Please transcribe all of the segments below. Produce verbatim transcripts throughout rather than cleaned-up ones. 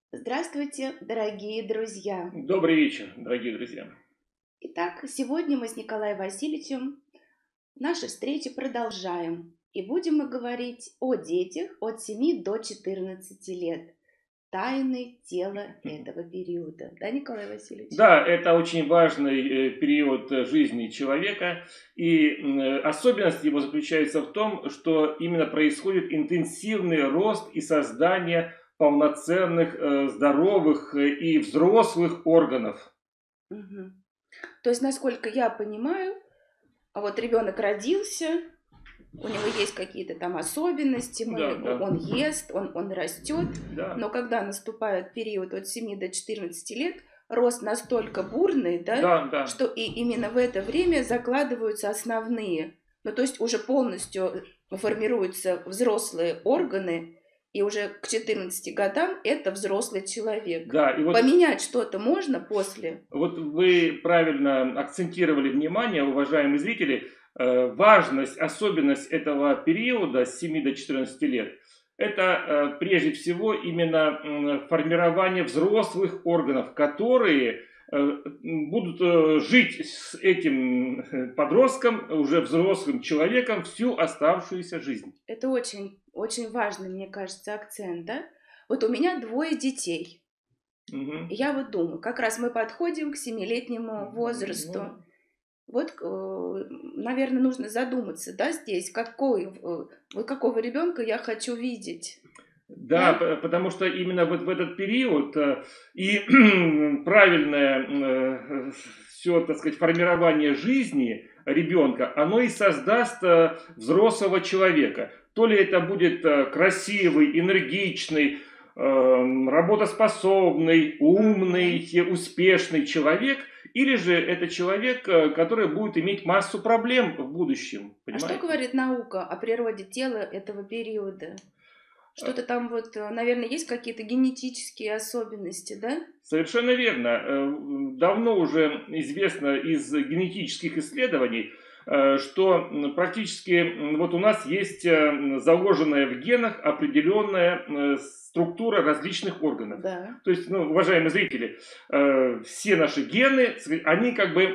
Здравствуйте, дорогие друзья! Добрый вечер, дорогие друзья! Итак, сегодня мы с Николаем Васильевичем наши встречи продолжаем. И будем мы говорить о детях от семи до четырнадцати лет. Тайны тела этого периода. Да, Николай Васильевич? Да, это очень важный период жизни человека. И особенность его заключается в том, что именно происходит интенсивный рост и создание полноценных, здоровых и взрослых органов. Угу. То есть, насколько я понимаю, вот ребенок родился, у него есть какие-то там особенности, мы, да, да. он ест, он, он растет, да. но когда наступает период от семи до четырнадцати лет, рост настолько бурный, да, Да, да. что и именно в это время закладываются основные, ну то есть уже полностью формируются взрослые органы, и уже к четырнадцати годам это взрослый человек. Да, и вот поменять что-то можно после? Вот вы правильно акцентировали внимание, уважаемые зрители, важность, особенность этого периода с семи до четырнадцати лет. Это прежде всего именно формирование взрослых органов, которые будут жить с этим подростком, уже взрослым человеком, всю оставшуюся жизнь. Это очень, очень важный, мне кажется, акцент, да? Вот у меня двое детей. Угу. Я вот думаю, как раз мы подходим к семилетнему возрасту. Ну... Вот, наверное, нужно задуматься, да, здесь, какой, вот какого ребенка я хочу видеть. Да, да, потому что именно вот в этот период и правильное все, так сказать, формирование жизни ребенка, оно и создаст взрослого человека. То ли это будет красивый, энергичный, работоспособный, умный, успешный человек, или же это человек, который будет иметь массу проблем в будущем. Понимаете? А что говорит наука о природе тела этого периода? Что-то там вот, наверное, есть какие-то генетические особенности, да? Совершенно верно. Давно уже известно из генетических исследований, что практически вот у нас есть заложенная в генах определенная структура различных органов. Да. То есть, ну, уважаемые зрители, все наши гены, они как бы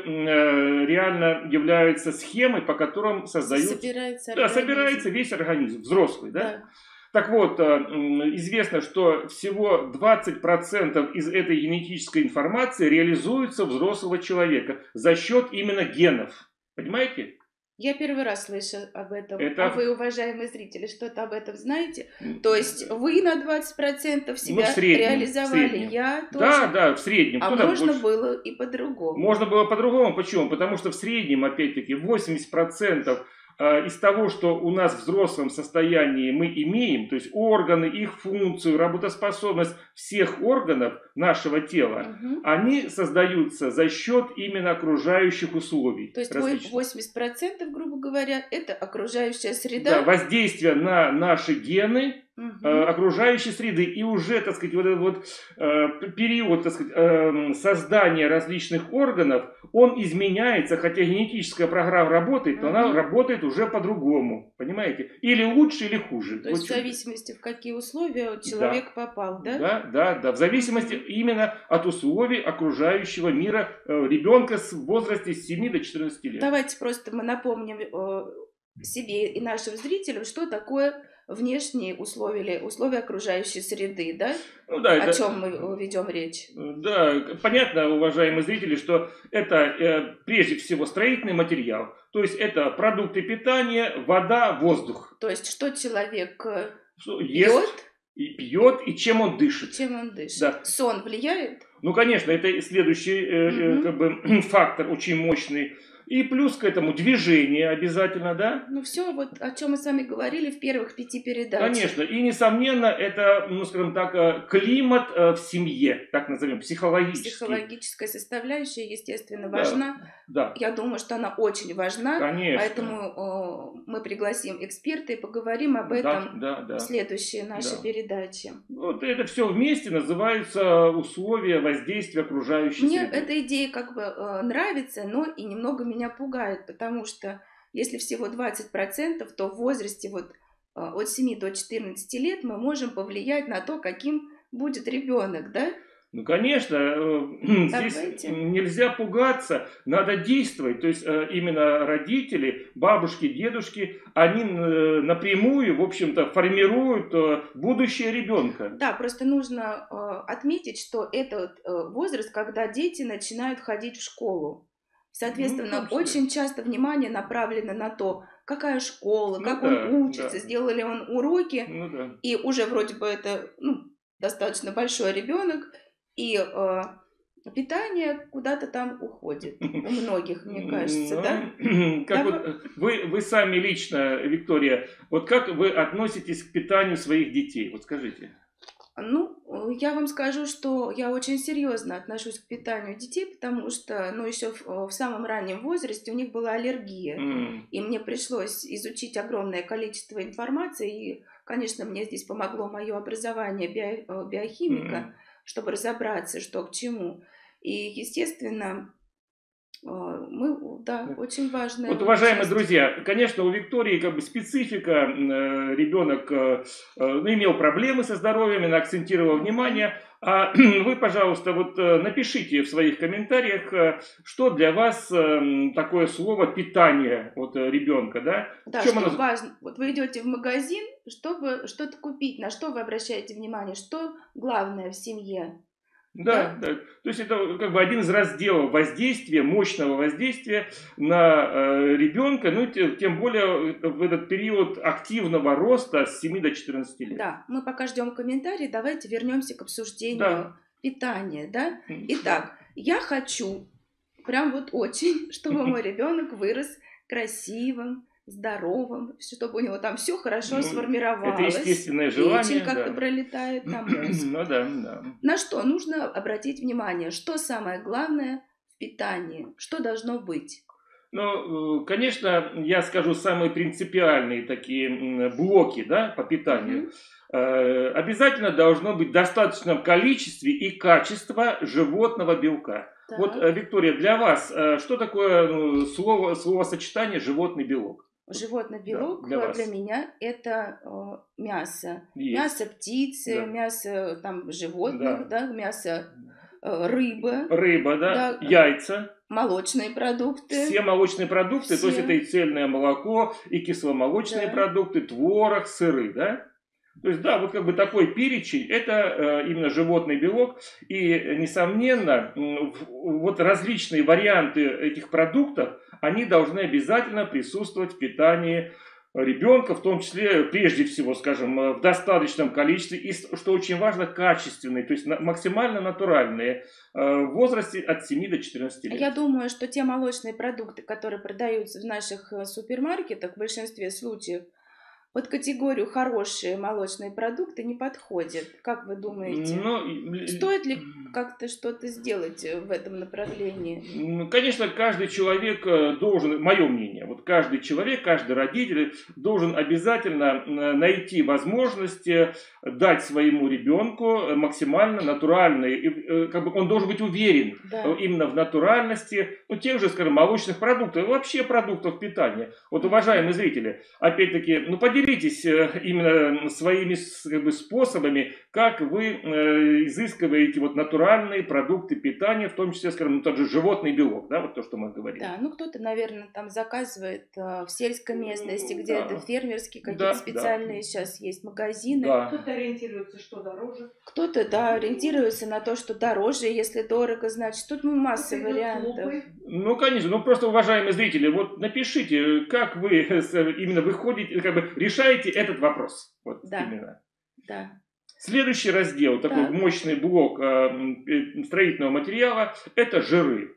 реально являются схемой, по которым создаются... Собирается да, собирается весь организм, взрослый, да? Да. Так вот, известно, что всего двадцать процентов из этой генетической информации реализуется у взрослого человека за счет именно генов. Понимаете? Я первый раз слышу об этом. Это... А вы, уважаемые зрители, что-то об этом знаете? То есть вы на двадцать процентов себя ну, в среднем, реализовали, в среднем. Я тоже? Да, да, в среднем. А Куда можно больше? было и по-другому. Можно было по-другому. Почему? Потому что в среднем, опять-таки, восемьдесят процентов из того, что у нас в взрослом состоянии мы имеем, то есть органы, их функцию, работоспособность всех органов нашего тела, угу. они создаются за счет именно окружающих условий. То есть восемьдесят процентов, грубо говоря, это окружающая среда? Да, воздействие на наши гены, угу. окружающей среды, и уже, так сказать, вот этот вот э, период, так сказать, э, создания различных органов, он изменяется, хотя генетическая программа работает, но uh-huh. она работает уже по-другому, понимаете? Или лучше, или хуже. То вот есть в зависимости, в какие условия человек да. попал, да? Да, да, да, в зависимости uh-huh. именно от условий окружающего мира э, ребенка в возрасте с семи до четырнадцати лет. Давайте просто мы напомним э, себе и нашим зрителям, что такое внешние условия, условия окружающей среды, да? Ну, да, О это, чем мы ведем речь? Да, понятно, уважаемые зрители, что это э, прежде всего строительный материал. То есть это продукты питания, вода, воздух. То есть что человек что пьет? Ест, и пьет, и чем он дышит. Чем он дышит. Да. Сон влияет? Ну, конечно, это следующий э, угу. как бы, фактор очень мощный. И плюс к этому движение обязательно, да? Ну все, вот о чем мы с вами говорили в первых пяти передачах. Конечно, и несомненно, это, ну скажем так, климат в семье, так назовем, психологический. Психологическая составляющая, естественно, важна. Да. Я думаю, что она очень важна. Конечно. Поэтому э, мы пригласим эксперта и поговорим об этом да, да, да. в следующей нашей да. передаче. Вот это все вместе называются условия воздействия окружающей Мне среды. эта идея как бы э, нравится, но и немного меня пугает, потому что если всего двадцать процентов, то в возрасте вот, от семи до четырнадцати лет мы можем повлиять на то, каким будет ребенок, да? Ну, конечно, э, здесь Давайте. нельзя пугаться, надо действовать. То есть э, именно родители, бабушки, дедушки, они э, напрямую, в общем-то, формируют э, будущее ребенка. Да, просто нужно э, отметить, что это вот, э, возраст, когда дети начинают ходить в школу. Соответственно, Ну, в том числе. очень часто внимание направлено на то, какая школа, Ну как да, он учится, да. сделал ли он уроки. Ну да. И уже вроде бы это ну, достаточно большой ребенок, и э, питание куда-то там уходит. У многих, мне кажется, да? Ну, как Давай- вот вы, вы сами лично, Виктория, вот как вы относитесь к питанию своих детей? Вот скажите. Ну, э, я вам скажу, что я очень серьезно отношусь к питанию детей, потому что, ну, еще в, э, в самом раннем возрасте у них была аллергия, М, и мне пришлось изучить огромное количество информации, и, конечно, мне здесь помогло мое образование био- э, биохимика, м. чтобы разобраться, что к чему. И, естественно, э, мы, да, очень важная Вот, уважаемые часть. друзья, конечно, у Виктории как бы специфика, э, ребенок э, э, ну, имел проблемы со здоровьем, она акцентировала внимание, а вы, пожалуйста, вот э, напишите в своих комментариях, э, что для вас э, м, такое слово питание вот, э, ребенка, да? В Да, чем что оно... важно? Вот вы идете в магазин, чтобы что-то купить, на что вы обращаете внимание, что главное в семье, да? Да, да. То есть это как бы один из разделов воздействия, мощного воздействия на э, ребенка, ну те- тем более э, в этот период активного роста с семи до четырнадцати лет. Да, мы пока ждем комментарии, давайте вернемся к обсуждению Да. питания, да? М, Итак, я хочу, прям вот очень, чтобы мой ребенок вырос красивым, здоровым, чтобы у него там все хорошо Ну, это сформировалось, естественное печень желание, как-то да. пролетает, там мозг. Ну да, да. На что нужно обратить внимание? Что самое главное в питании? Что должно быть? Ну, э, конечно, я скажу самые принципиальные такие м, блоки, да, по питанию. Мгм. Э, Обязательно должно быть в достаточном количестве и качество животного белка. Вот, э, Так, Виктория, для вас э, что такое ну, слово, словосочетание животный белок? Вот, животный да, белок для э, для вас меня это э, мясо. Мясо есть. птицы, Да, мясо там животных, да. да, мясо э, рыбы, Рыба, да, да, яйца. молочные продукты, Все молочные продукты, то есть это все, и цельное молоко, и кисломолочные да. продукты, творог, сыры, да? То есть, да, вот как бы такой перечень, это э, именно животный белок. И, э, несомненно, м, в- вот различные варианты этих продуктов, они должны обязательно присутствовать в питании ребенка, в том числе, прежде всего, скажем, э, в достаточном количестве, и, с- что очень важно, качественные, то есть на- максимально натуральные, э, в возрасте от семи до четырнадцати лет. Я думаю, что те молочные продукты, которые продаются в наших э, супермаркетах, в большинстве случаев, под категорию хорошие молочные продукты не подходят. Как вы думаете? Ну, и- Стоит ли как-то что-то сделать э, в этом направлении? Ну, конечно, каждый человек э, должен, мое мнение, вот каждый человек, каждый родитель должен обязательно э, найти возможности дать своему ребенку максимально натуральные, и, э, как бы он должен быть уверен Да. э, именно в натуральности, ну, тех же, скажем, молочных продуктов, и вообще продуктов питания. Вот, уважаемые зрители, опять-таки, ну, поделитесь э, именно своими с- как бы, способами, как вы э, изыскиваете вот натуральные продукты питания, в том числе, скажем, ну, тот же животный белок, да, вот то, что мы говорили. Да, ну кто-то, наверное, там заказывает э, в сельской местности, Ну, где да. это фермерские какие-то Да, да. специальные сейчас есть магазины. Да. Кто-то ориентируется, что дороже. Кто-то, да, ориентируется на то, что дороже, если дорого, значит, тут масса Кто-то идет вариантов. лупой. Ну, конечно, ну просто, уважаемые зрители, вот напишите, как вы с- именно выходите, как бы решаете этот вопрос. Вот Да. именно. Да. Следующий раздел, такой Так. мощный блок э, м, э, строительного материала, это жиры.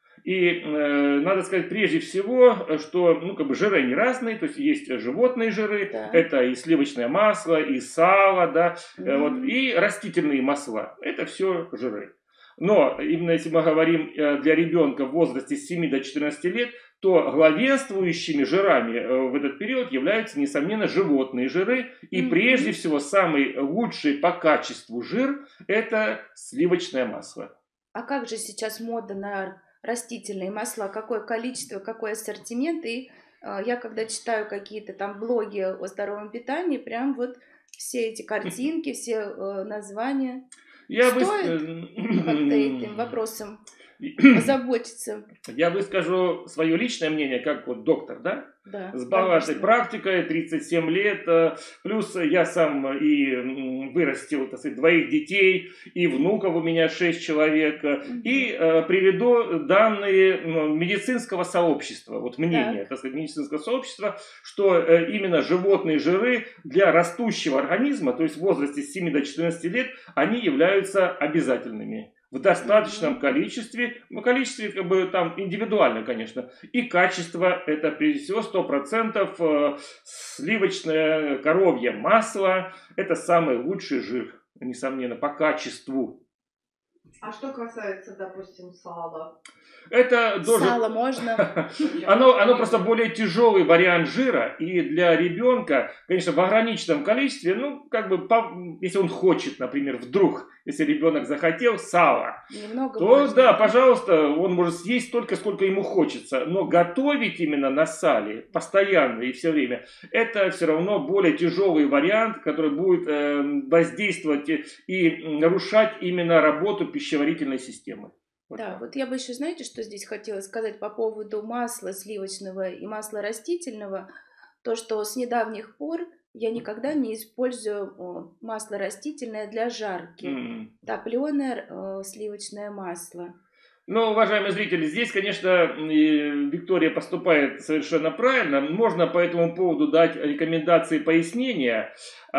И э, надо сказать прежде всего, что ну, как бы жиры они разные, то есть есть животные жиры, Да. это и сливочное масло, и сало, да, э, вот, Мгм. и растительные масла, это все жиры. Но именно если мы говорим э, для ребенка в возрасте с семи до четырнадцати лет, то главенствующими жирами э, в этот период являются, несомненно, животные жиры. И Мгм. прежде всего самый лучший по качеству жир – это сливочное масло. А как же сейчас мода на растительные масла? Какое количество, какой ассортимент? И э, я когда читаю какие-то там блоги о здоровом питании, прям вот все эти картинки, все э, названия. Я Стоит бы... как-то этим вопросом озаботиться. Я выскажу свое личное мнение, как вот доктор, да? Да, С богатой конечно. практикой, тридцать семь лет, э, плюс я сам и м, вырастил, так сказать, двоих детей, и внуков у меня шесть человек, э, Мгм. и э, приведу данные м, медицинского сообщества, вот мнение, Так. так сказать, медицинского сообщества, что э, именно животные жиры для растущего организма, то есть в возрасте с семи до четырнадцати лет, они являются обязательными. В достаточном Мгм. количестве, ну, количестве как бы там индивидуально, конечно, и качество это прежде всего сто процентов э, сливочное коровье масло, это самый лучший жир, несомненно, по качеству. А что касается, допустим, сала? Это тоже... Сало можно. Оно, оно просто более тяжелый вариант жира, и для ребенка, конечно, в ограниченном количестве, ну, как бы, по- если он хочет, например, вдруг, если ребенок захотел сало, Немного то можно. да, пожалуйста, он может съесть столько, сколько ему хочется, но готовить именно на сале постоянно и все время, это все равно более тяжелый вариант, который будет э, воздействовать и, и нарушать именно работу пищеварительной системы. Вот Да, так. вот я бы еще, знаете, что здесь хотела сказать по поводу масла сливочного и масла растительного. То, что с недавних пор я никогда не использую о, масло растительное для жарки. М. Топленое э, сливочное масло. Ну, уважаемые зрители, здесь, конечно, и Виктория поступает совершенно правильно. Можно по этому поводу дать рекомендации, пояснения.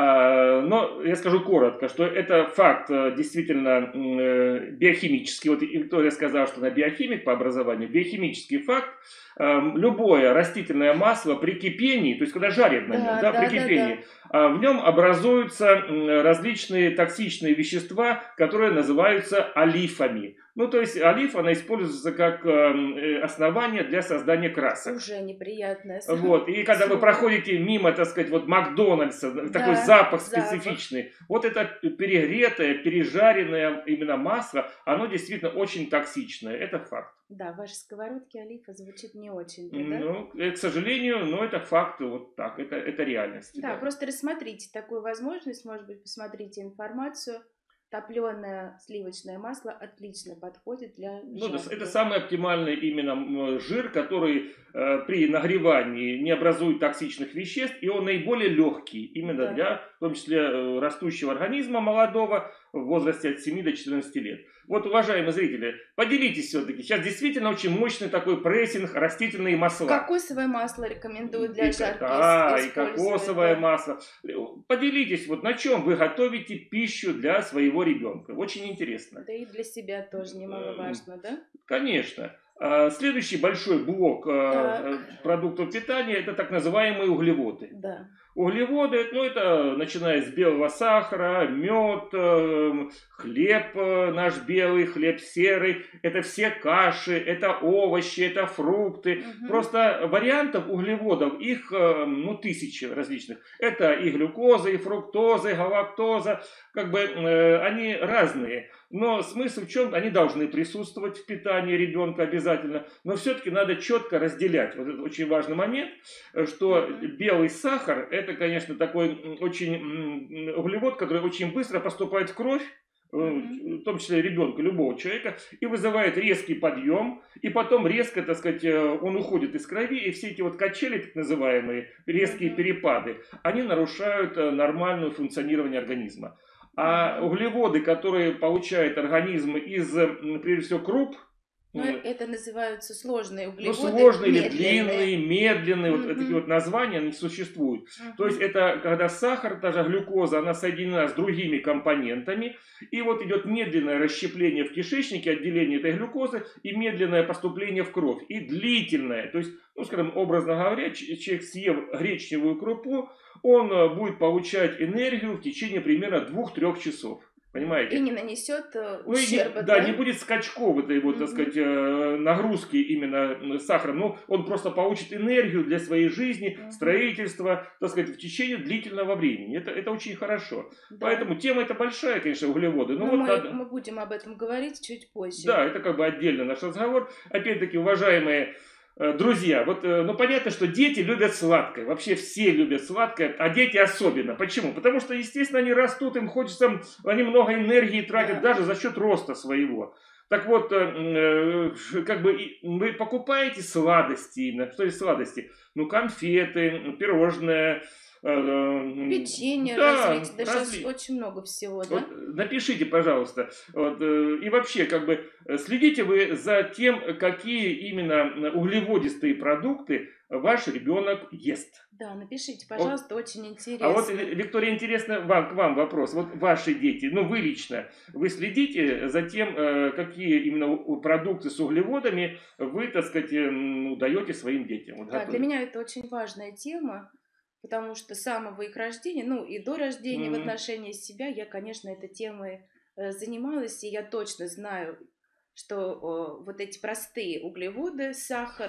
А, Но я скажу коротко, что это факт э, действительно м, э, биохимический. Вот Виктория сказала, что она биохимик по образованию. Биохимический факт. Эм, Любое растительное масло при кипении, то есть когда жарят на нем, Да, да, да, при да, кипении, да. а, в нем образуются м, различные токсичные вещества, которые называются олифами. Ну, то есть олиф, она используется как эм, э, основание для создания красок. Уже неприятное Вот. И когда вы слово. проходите мимо, так сказать, вот Макдональдса, такой Да, запах запах. специфичный, вот это перегретое, пережаренное именно масло, оно действительно очень токсичное, это факт. Да, ваши сковородки олифа звучит не очень-то, да? Ну, э, к сожалению, но это факт, вот так, это, это реальность. Да, Да. просто рассмотрите такую возможность, может быть, посмотрите информацию. Топленое сливочное масло отлично подходит для Ну, да, жарки. это самый оптимальный именно м, жир, который э, при нагревании не образует токсичных веществ, и он наиболее легкий, именно Да. для, в том числе, э, растущего организма молодого в возрасте от семи до четырнадцати лет. Вот, уважаемые зрители, поделитесь все-таки. Сейчас действительно очень мощный такой прессинг растительные масла. Кокосовое масло рекомендую для И, жарки да, и использовать, кокосовое да. масло. Поделитесь, вот на чем вы готовите пищу для своего ребенка. Очень интересно. Да и для себя тоже немаловажно, да? Конечно. А, Следующий большой блок а, Так. продуктов питания – это так называемые углеводы. Да. Углеводы, ну это начиная с белого сахара, мед, э, хлеб э, наш белый, хлеб серый, это все каши, это овощи, это фрукты. Мгм. Просто вариантов углеводов, их э, ну, тысячи различных. Это и глюкоза, и фруктоза, и галактоза, как бы э, они разные. Но смысл в чем? Они должны присутствовать в питании ребенка обязательно. Но все-таки надо четко разделять. Вот это очень важный момент, что Мгм. белый сахар – это, конечно, такой м, очень м, углевод, который очень быстро поступает в кровь, э, Мгм. в том числе ребенка, любого человека, и вызывает резкий подъем, и потом резко, так сказать, э, он уходит из крови, и все эти вот качели, так называемые, резкие Мгм. перепады, они нарушают э, нормальное функционирование организма. А Мгм. углеводы, которые получает организм из, м, прежде всего, круп, Но м, это называются сложные ну, углеводы, сложные или медленные. длинные, медленные, вот Мгм. такие вот названия, они существуют. То есть Мгм. это когда сахар, та же глюкоза, она соединена с другими компонентами, и вот идет медленное расщепление в кишечнике, отделение этой глюкозы, и медленное поступление в кровь, и длительное. То есть, ну, скажем, образно говоря, ч- человек, съев гречневую крупу, он э, будет получать энергию в течение примерно двух-трех часов. Понимаете? И не нанесет э, Ну, и не, ущерба, да, да? не будет скачков этой вот, так Мгм. сказать, э, нагрузки именно м, сахаром. Ну, он просто получит энергию для своей жизни, Мгм. строительства, так сказать, в течение длительного времени. Это, это очень хорошо. Да. Поэтому тема эта большая, конечно, углеводы. Ну, Но вот мы, надо... мы будем об этом говорить чуть позже. Да, это как бы отдельно наш разговор. Опять-таки, уважаемые Э, Друзья, вот, э, ну понятно, что дети любят сладкое, вообще все любят сладкое, а дети особенно. Почему? Потому что, естественно, они растут, им хочется, они много энергии тратят Да. даже за счет роста своего. Так вот, э, э, как бы и вы покупаете сладости, именно. Что есть сладости? Ну, конфеты, пирожные, э, э, Печенье, да, различные. Да сейчас разли- очень много всего, вот да? э, напишите, пожалуйста. Вот, э, и вообще, как бы, э, следите вы за тем, какие именно э, углеводистые продукты ваш ребенок ест. Да, напишите, Вот. пожалуйста, очень А вот, интересно. Вик- Виктория, интересно вам, к вам вопрос. Вот ваши дети, ну вы лично, вы следите за тем, э, какие именно у- продукты с углеводами вы, так сказать, э, ну, даете своим детям? Вот Да, для готовите. меня это очень важная тема, потому что с самого их рождения, ну и до рождения в Мгм. отношении себя я, конечно, этой темой э, занималась, и я точно знаю, что э, вот эти простые углеводы, сахар,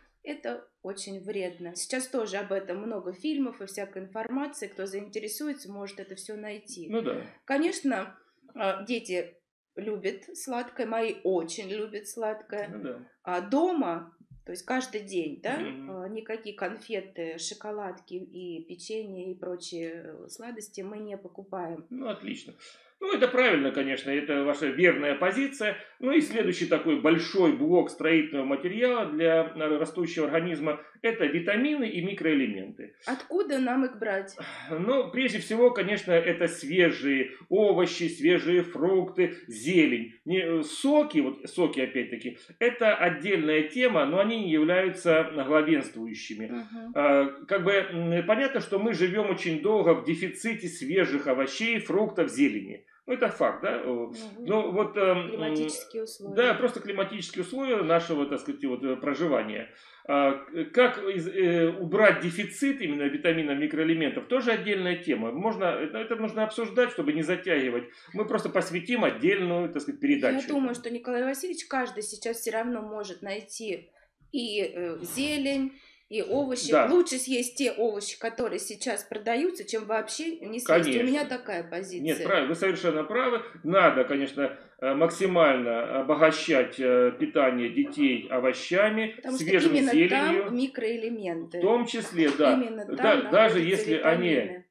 это очень вредно. Сейчас тоже об этом много фильмов и всякой информации. Кто заинтересуется, может это все найти. Ну да. Конечно, а, дети любят сладкое, мои очень любят сладкое. Ну да. А дома, то есть каждый день, да, Мгм. а, никакие конфеты, шоколадки и печенье и прочие э, сладости мы не покупаем. Ну, отлично. Ну, это правильно, конечно, это ваша верная позиция. Ну и следующий такой большой блок строительного материала для э, растущего организма – это витамины и микроэлементы. Откуда нам их брать? Ну, прежде всего, конечно, это свежие овощи, свежие фрукты, зелень. Не, э, соки, вот соки опять-таки, это отдельная тема, но они не являются главенствующими. Мгм. А, Как бы м, понятно, что мы живем очень долго в дефиците свежих овощей, фруктов, зелени. Ну, это факт, да? О, Ну, Ну, вот, эм, климатические м, условия. да, просто климатические условия нашего, так сказать, вот, э, проживания. А, к- Как из- э, убрать дефицит именно витаминов, микроэлементов, тоже отдельная тема. Можно, это, это нужно обсуждать, чтобы не затягивать. Мы просто посвятим отдельную, так сказать, передачу. Я думаю, этому. что Николай Васильевич, каждый сейчас все равно может найти и э, зелень, и овощи. Да. Лучше съесть те овощи, которые сейчас продаются, чем вообще не съесть. У меня Конечно. такая позиция. Нет, правильно, вы совершенно правы. Надо, конечно, э, максимально обогащать э, питание детей овощами, Потому что свежей именно зеленью. там микроэлементы. В том числе, да. Именно там Да, даже находятся если они, витамины.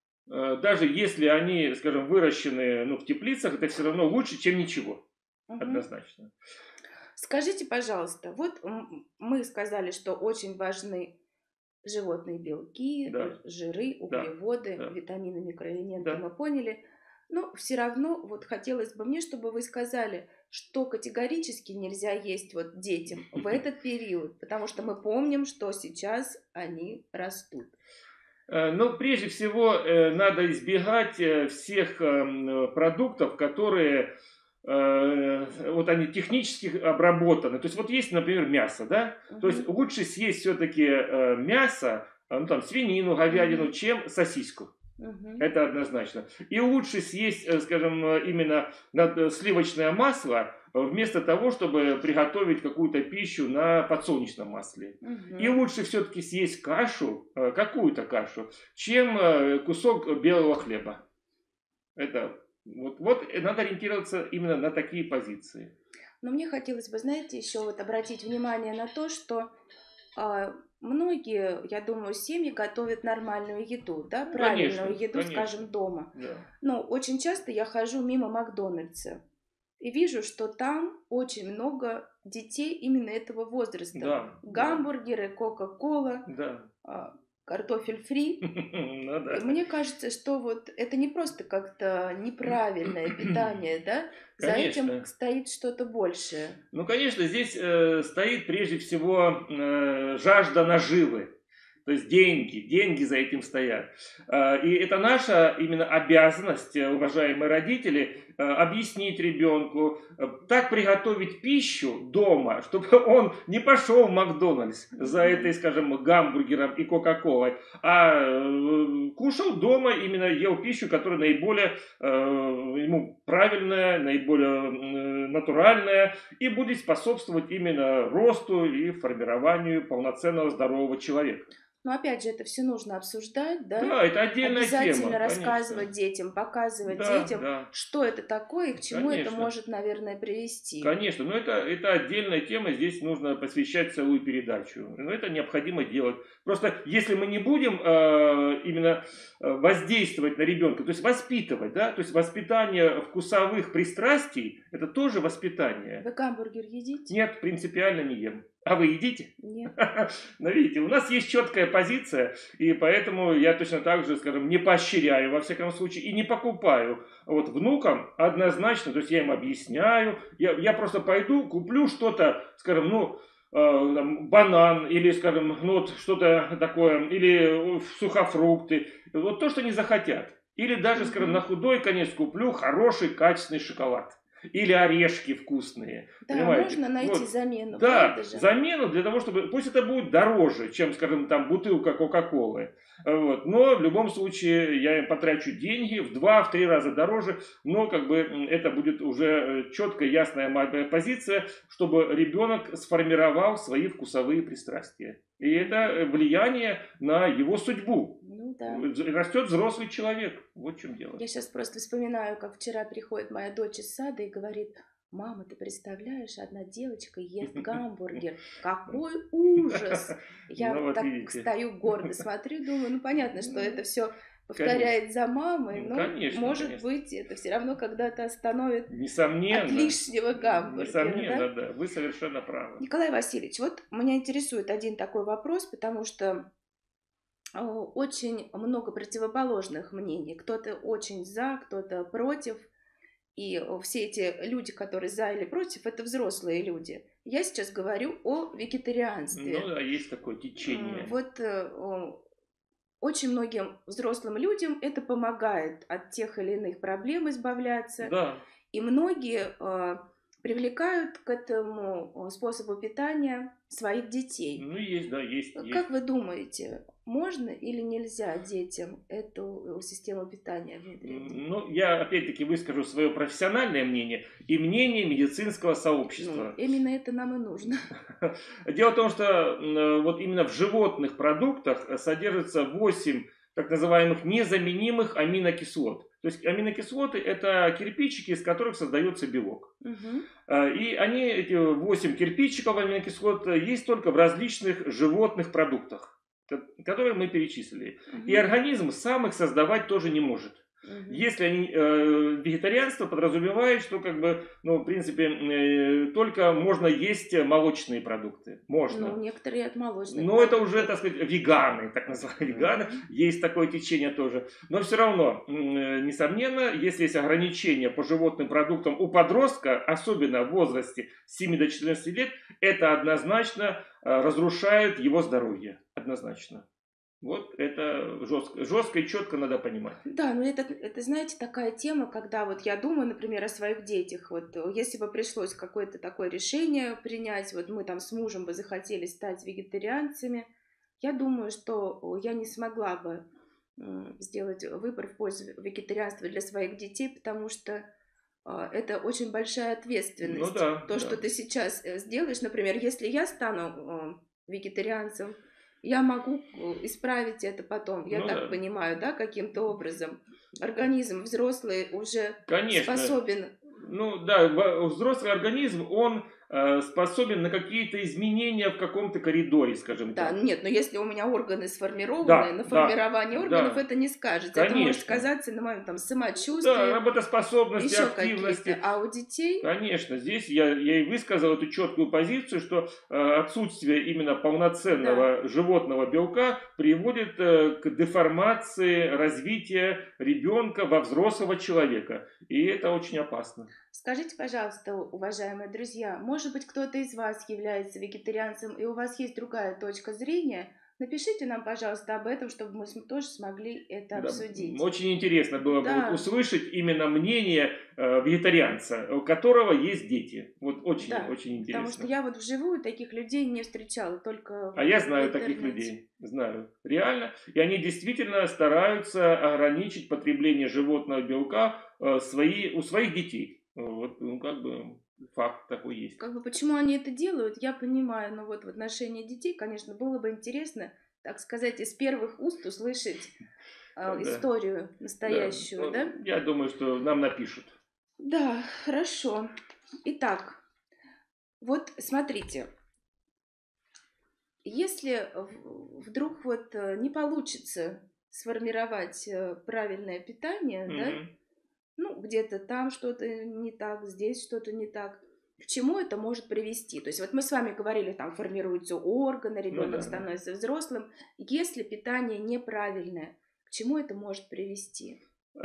э, даже если они, скажем, выращены ну, в теплицах, это все равно лучше, чем ничего. Мгм. Однозначно. Скажите, пожалуйста, вот м, мы сказали, что очень важны животные белки, Да. э, жиры, Да. углеводы, Да. витамины, микроэлементы, Да. мы поняли. Но все равно вот хотелось бы мне, чтобы вы сказали, что категорически нельзя есть вот детям в этот период, потому что мы помним, что сейчас они растут. Э, Ну, прежде всего, э, надо избегать э, всех эм, продуктов, которые э, вот они технически обработаны. То есть вот есть, например, мясо, да? То есть Мгм. лучше съесть все-таки мясо, э, ну там свинину, говядину, Мгм. чем сосиску. Мгм. Это однозначно. И лучше съесть, э, скажем, э, именно над- э, сливочное масло, э, вместо того, чтобы приготовить какую-то пищу на подсолнечном масле. Мгм. И лучше все-таки съесть кашу, э, какую-то кашу, чем э, кусок белого хлеба. Это вот, вот и надо ориентироваться именно на такие позиции. Но мне хотелось бы, знаете, еще вот обратить внимание на то, что а, многие, я думаю, семьи готовят нормальную еду, да, Ну, правильную конечно, еду, конечно. скажем, дома. Да. Но очень часто я хожу мимо Макдональдса и вижу, что там очень много детей именно этого возраста. Да, да. Гамбургеры, Кока-Кола, Да. а, картофель фри. Ну И да. мне кажется, что вот это не просто как-то неправильное питание, да? За этим Конечно. стоит что-то большее. Ну, конечно, здесь э, стоит прежде всего э, жажда наживы. То есть деньги, деньги за этим стоят. Э, И это наша именно обязанность, э, уважаемые родители, э, объяснить ребенку, э, так приготовить пищу дома, чтобы он не пошел в Макдональдс за Мгм. этой, скажем, гамбургером и Кока-Колой, а э, кушал дома, именно ел пищу, которая наиболее э, ему правильная, наиболее э, натуральная и будет способствовать именно росту и формированию полноценного здорового человека. Но опять же, это все нужно обсуждать, да? Да, это отдельная тема, Обязательно конечно. рассказывать детям, показывать Да, детям, да, что это такое и к чему это конечно. может, наверное, привести. Конечно, но это, это отдельная тема, здесь нужно посвящать целую передачу. Но это необходимо делать. Просто если мы не будем э, именно э, воздействовать на ребенка, то есть воспитывать, да, то есть воспитание вкусовых пристрастий, это тоже воспитание. Вы гамбургер едите? Нет, принципиально не ем. А вы едите? Нет. Но видите, у нас есть четкая позиция, и поэтому я точно так же, скажем, не поощряю, во всяком случае, и не покупаю. Вот внукам однозначно, то есть я им объясняю, я, я просто пойду, куплю что-то, скажем, ну, э, там, банан, или, скажем, ну, вот что-то такое, или сухофрукты, вот то, что они захотят. Или даже, скажем, на худой конец куплю хороший, качественный шоколад. Или орешки вкусные. Да, понимаете? можно найти Вот. замену, Да, правда же? замену для того, чтобы... Пусть это будет дороже, чем, скажем, там бутылка Кока-Колы. Вот. Но в любом случае я им потрачу деньги в два-три раза дороже. Но как бы это будет уже четкая, ясная моя позиция, чтобы ребенок сформировал свои вкусовые пристрастия. И это влияние на его судьбу. Ну да. Растет взрослый человек. Вот в чем дело. Я сейчас просто вспоминаю, как вчера приходит моя дочь из сада и говорит: мама, ты представляешь, одна девочка ест гамбургер. Какой ужас! Я Ну, вот так видите. стою гордо, смотрю, думаю, ну понятно, что это все повторяет за мамой, Ну, но конечно, может конечно. быть это все равно когда-то остановит Несомненно. от лишнего гамбургера. Несомненно, Да? да. Вы совершенно правы. Николай Васильевич, вот меня интересует один такой вопрос, потому что э, очень много противоположных мнений. Кто-то очень за, кто-то против. И э, все эти люди, которые за или против, это взрослые люди. Я сейчас говорю о вегетарианстве. Ну да, есть такое М, течение. Вот э, о, очень многим взрослым людям это помогает от тех или иных проблем избавляться. Да. И многие э, привлекают к этому э, способу питания своих детей. Ну есть, да, есть, есть. Как вы думаете, можно или нельзя детям эту систему питания внедрить? Ну, я опять-таки выскажу свое профессиональное мнение и мнение медицинского Ну, сообщества. именно это нам и нужно. Дело в том, что м, вот именно в животных продуктах содержится восемь так называемых незаменимых аминокислот. То есть аминокислоты это кирпичики, из которых создается белок. Мгм. А, И они, эти восемь кирпичиков аминокислот, есть только в различных животных продуктах, ко- которые мы перечислили. И Мгм. организм сам их создавать тоже не может. Мгм. Если они, э, вегетарианство подразумевает, что как бы, ну, в принципе, э, только можно есть молочные продукты. Можно. Ну, некоторые от молочных Но это уже, продуктов. так сказать, веганы, так называемые веганы, Мгм. есть такое течение тоже. Но все равно, м, э, несомненно, если есть ограничения по животным продуктам у подростка, особенно в возрасте с семи до четырнадцати лет, это однозначно э, разрушает его здоровье. Однозначно. Вот это жестко, жестко и четко надо понимать. Да, ну это, это, знаете, такая тема, когда вот я думаю, например, о своих детях. Вот э, если бы пришлось какое-то такое решение принять, вот мы там с мужем бы захотели стать вегетарианцами, я думаю, что о, я не смогла бы м, сделать выбор в пользу вегетарианства для своих детей, потому что а, это очень большая Ну ответственность. да, То, что да. ты сейчас э, сделаешь, например, если я стану э, вегетарианцем, я могу э, исправить это потом. Я Ну так да. понимаю, да, каким-то образом. Организм взрослый уже Конечно. способен. Ну да, во- взрослый организм, он э, способен на какие-то изменения в каком-то коридоре, скажем Да, так. нет, но если у меня органы сформированы, Да, на да, формирование органов да. это не скажется. Это может Конечно. сказаться на моем там Да, самочувствии, работоспособности, еще активности. какие-то. А у детей, Конечно, здесь я, я и высказал эту четкую позицию, что э, отсутствие именно да, полноценного животного белка приводит э, к деформации развития ребенка во взрослого человека. И это очень опасно. скажите, пожалуйста, уважаемые друзья, может быть, кто-то из вас является вегетарианцем, и у вас есть другая точка зрения? Напишите нам, пожалуйста, об этом, чтобы мы см- тоже смогли это Да, обсудить. очень интересно было бы вот Да, услышать именно мнение э, вегетарианца, у которого есть дети. Вот очень, да, очень потому что интересно. я вот вживую таких людей не встречала, только А я в знаю таких интернете. людей, знаю, реально. И они действительно стараются ограничить потребление животного белка э, свои, у своих детей. Вот, ну, как бы факт такой есть. Как бы почему они это делают, я понимаю, но вот в отношении детей, конечно, было бы интересно так сказать, из первых уст услышать э, Да. историю настоящую, Да. да? Я думаю, что нам напишут. Да, хорошо. Итак, вот смотрите, если в- вдруг вот э, не получится сформировать э, правильное питание, да, Мгм. ну, где-то там что-то не так, здесь что-то не так, к чему это может привести? То есть вот мы с вами говорили, там формируются органы, Ну ребенок да, да. становится взрослым. Если питание неправильное, к чему это может привести?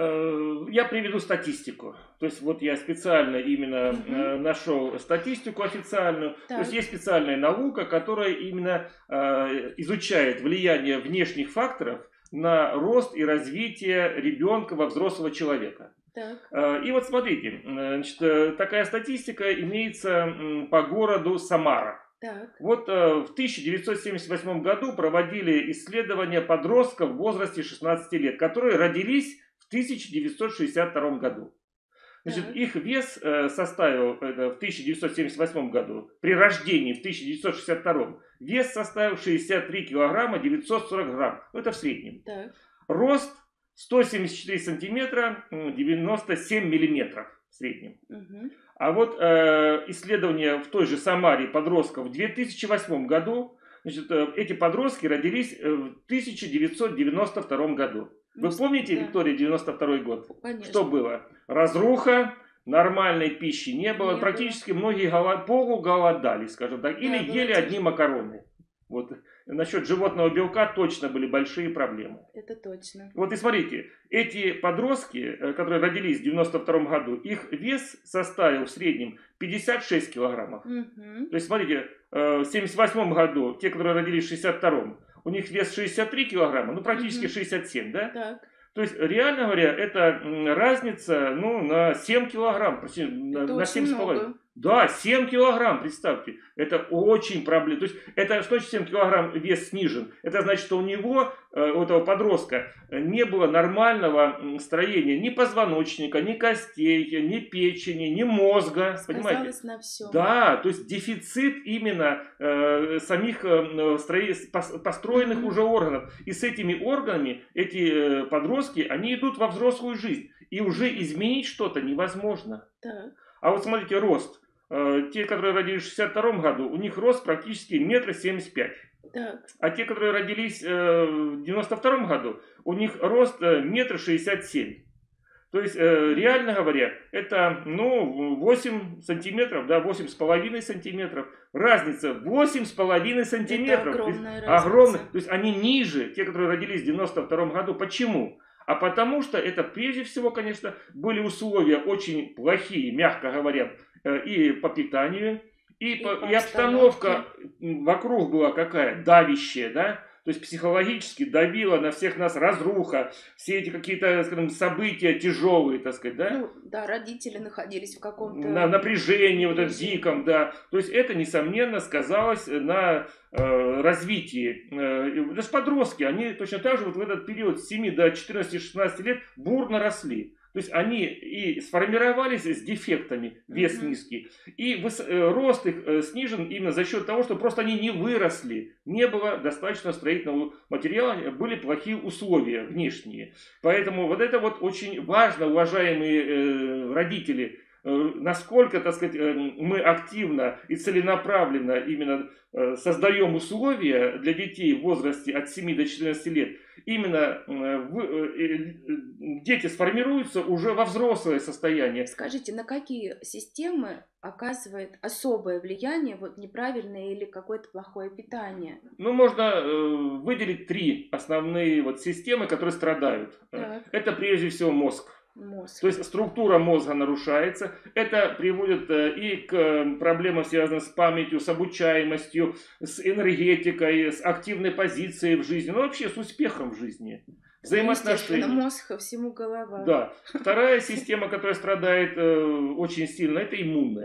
Э, Я приведу статистику. То есть вот я специально именно Мгм. э, нашел статистику официальную. То есть Так. есть специальная наука, которая именно э, изучает влияние внешних факторов на рост и развитие ребенка во взрослого человека. Так. Э, И вот смотрите, э, значит, э, такая статистика имеется м, по городу Самара. Так. Вот э, в тысяча девятьсот семьдесят восьмом году проводили исследования подростков в возрасте шестнадцати лет, которые родились в тысяча девятьсот шестьдесят втором году. Значит, Так. их вес э, составил это, в тысяча девятьсот семьдесят восьмом году, при рождении в тысяча девятьсот шестьдесят втором, вес составил шестьдесят три килограмма девятьсот сорок грамм. Ну, это в среднем. Так. Рост сто семьдесят четыре сантиметра, м, девяносто семь миллиметров в среднем. Мгм. А вот э, исследование в той же Самаре подростков в две тысячи восьмом году, значит, э, эти подростки родились э, в тысяча девятьсот девяносто втором году. Вы Ну, помните, да. Виктория, девяносто второй год? Конечно. Что было? Разруха, нормальной пищи не было, Не практически многие голод, полуголодали, скажем так, или Да, было ели тяжело. одни макароны. Вот. Насчет животного белка точно были большие проблемы. Это точно. Вот и смотрите, эти подростки, э, которые родились в девяносто втором году, их вес составил в среднем пятьдесят шесть килограммов. Мгм. То есть, смотрите, э, в семьдесят восьмом году, те, которые родились в шестьдесят втором, у них вес шестьдесят три килограмма, ну практически Мгм. шестьдесят семь, да? Так. То есть, реально говоря, это м, разница ну, на семь килограмм, почти на, Это на очень семь с половиной. много. Да, семь килограмм, представьте. Это очень проблема. То есть, это что значит семь килограмм вес снижен? Это значит, что у него, э, у этого подростка, э, не было нормального м, строения ни позвоночника, ни костей, ни печени, ни мозга. Понимаете? Сказалось на все. Да, то есть дефицит именно э, самих э, строи- пос- построенных Мгм. уже органов. И с этими органами эти э, подростки, они идут во взрослую жизнь. И уже изменить что-то невозможно. Так. А вот смотрите, рост. Э, те, которые родились в шестьдесят втором году, у них рост практически метр семьдесят пять. Так. А те, которые родились э, в девяносто втором году, у них рост э, метр шестьдесят семь. То есть, э, реально говоря, это, ну, восемь сантиметров, да, восемь с половиной сантиметров. Разница восемь с половиной сантиметров. Это То есть, огромная разница. огромная. То есть, они ниже, те, которые родились в девяносто втором году. Почему? А потому что это, прежде всего, конечно, были условия очень плохие, мягко говоря, э, и по питанию, и, И по, по и обстановка м, вокруг была какая? Давящая, да? То есть психологически давила на всех нас разруха, все эти какие-то, скажем, события тяжелые, так сказать, да? Ну, да, родители находились в каком-то... На напряжении вот этом напряжении. диком, да. То есть это, несомненно, сказалось на э, развитии. Э, даже подростки, они точно так же вот в этот период с семи до четырнадцати-шестнадцати лет бурно росли. То есть они и сформировались с дефектами, вес Мгм. низкий, и выс- э, рост их э, снижен именно за счет того, что просто они не выросли, не было достаточно строительного материала, были плохие условия внешние. Поэтому вот это вот очень важно, уважаемые э, родители, э, насколько, так сказать, э, мы активно и целенаправленно именно э, создаем условия для детей в возрасте от семи до четырнадцати лет. Именно э, в- э, э, дети сформируются уже во взрослое состояние. Скажите, на какие системы оказывает особое влияние вот неправильное или какое-то плохое питание? Ну, можно э, выделить три основные вот системы, которые страдают. Так. Это прежде всего мозг. Мозг. То есть структура мозга нарушается. Это приводит э, и к э, проблемам, связанным с памятью, с обучаемостью, с энергетикой, с активной позицией в жизни, ну вообще с успехом в жизни. Ну, естественно, Взаимоотношения. мозг, а всему голова. Да. Вторая система, которая страдает э, очень сильно, это иммунная.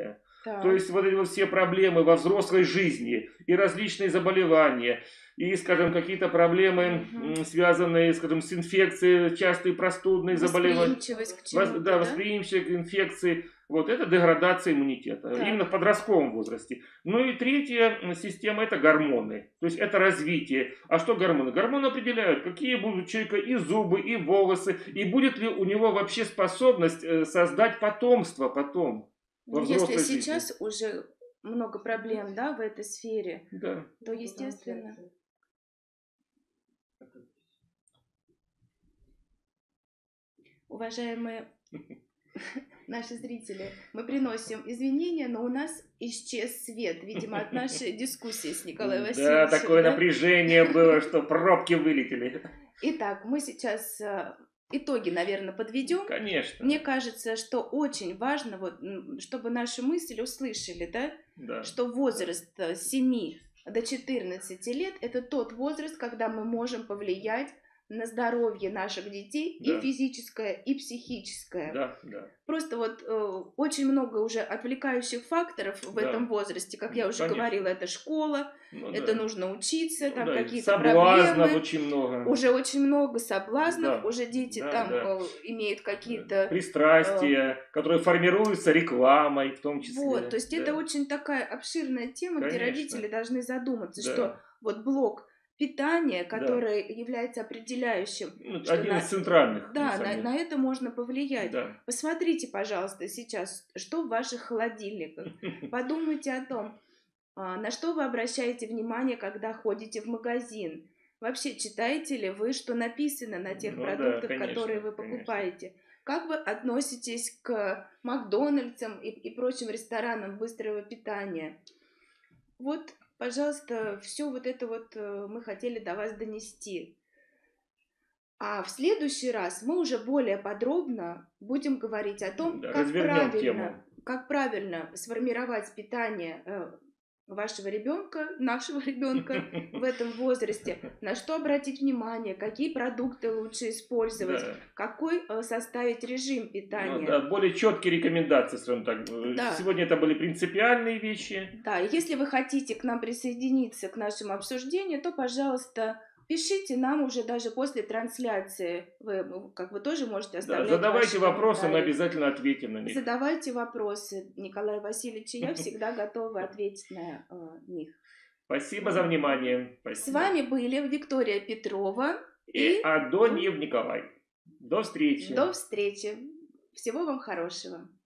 Так. То есть вот эти вот все проблемы во взрослой жизни и различные заболевания, и, скажем, какие-то проблемы, Мгм. связанные, скажем, с инфекцией, частые простудные заболевания, Восприимчивость к Вос- чему-то, да, да? восприимчивость к инфекции, вот это деградация иммунитета, Так. именно в подростковом возрасте. Ну и третья система – это гормоны, то есть это развитие. А что гормоны? Гормоны определяют, какие будут у человека и зубы, и волосы, и будет ли у него вообще способность э, создать потомство потом во Ну, если взрослой жизни. сейчас уже много проблем, да, в этой сфере, Да. то, естественно... Уважаемые наши зрители, мы приносим извинения, но у нас исчез свет, видимо, от нашей дискуссии с Николаем Васильевичем. Да, такое напряжение было, что пробки вылетели. Итак, мы сейчас э, итоги, наверное, подведем. Конечно. Мне кажется, что очень важно, вот, м, чтобы наши мысли услышали, да, Да. что возраст э, с семи до четырнадцати лет – это тот возраст, когда мы можем повлиять на здоровье наших детей, Да. и физическое, и психическое. Да, да. Просто вот э, очень много уже отвлекающих факторов в Да. этом возрасте. Как я уже Конечно. говорила, это школа, Ну, это да. нужно учиться, Ну, там да, и какие-то соблазнов проблемы. очень много. Уже очень много соблазнов, Да, уже дети да, там да. э, имеют какие-то... Пристрастия, которые формируются рекламой в том числе. Вот, то есть Да. это очень такая обширная тема, где Конечно. родители должны задуматься, Да. что вот блок питания, который является определяющим, Ну, что один на- из центральных. да, на, несомненно. на это можно повлиять. Да. Посмотрите, пожалуйста, сейчас, что в ваших холодильниках. Подумайте о том, а, на что вы обращаете внимание, когда ходите в магазин. Вообще, читаете ли вы, что написано на тех Ну да, продуктах, конечно, которые вы конечно. покупаете? Как вы относитесь к Макдональдсам и, и прочим ресторанам быстрого питания? Вот, пожалуйста, все вот это вот э, мы хотели до вас донести. А в следующий раз мы уже более подробно будем говорить о том, Да, как развернем правильно, тему. как правильно сформировать питание э, вашего ребенка, нашего ребенка в этом возрасте, на что обратить внимание, какие продукты лучше использовать, Да. какой э, составить режим питания. Ну, да, более четкие рекомендации, скажем так. Да. Сегодня это были принципиальные вещи. Да, и если вы хотите к нам присоединиться к нашему обсуждению, то, пожалуйста, пишите нам уже даже после трансляции. Вы как бы тоже можете Да, оставлять задавайте ваши вопросы, мы комментарии. обязательно ответим на них. Задавайте вопросы, Николай Васильевич, и я всегда готова ответить на э, них. Спасибо за внимание. С Спасибо. вами были Виктория Петрова И и Адоньев Николай. До встречи. до встречи. Всего вам хорошего.